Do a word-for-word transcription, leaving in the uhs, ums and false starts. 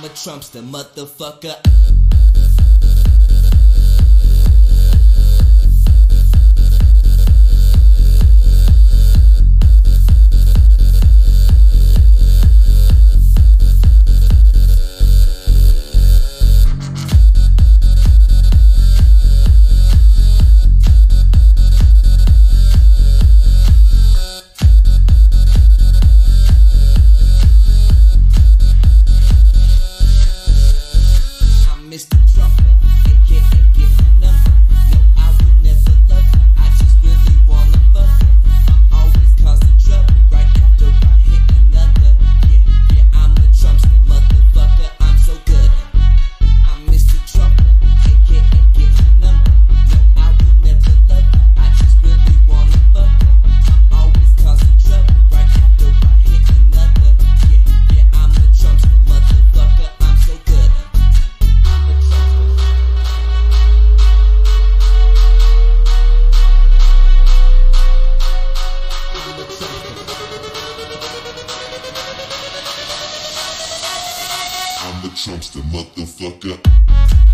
I'm a Trumpster, motherfucker. Mister Trumper, A K A get her number. No, I will never love her, I just really wanna fuck her. I'm always causing trouble, right after I hit another. Yeah, yeah, I'm a Trumpster, motherfucker, I'm so good. I'm Mister Trumper, A K A get her number. No, I will never love her, I just really wanna fuck her. I'm always causing trouble, right after I hit another. Yeah, yeah, I'm a Trumpster, motherfucker, I'm so good. I'm the Trumpster, motherfucker.